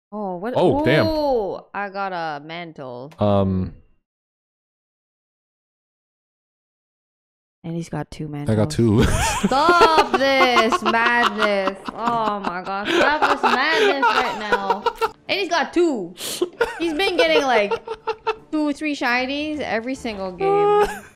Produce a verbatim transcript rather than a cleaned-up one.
Oh, what? Oh, damn. Oh, I got a mantle. Um, And he's got two mantles. I got two. Stop this madness. Oh my gosh. Stop this madness right now. And he's got two. He's been getting like two, three shinies every single game.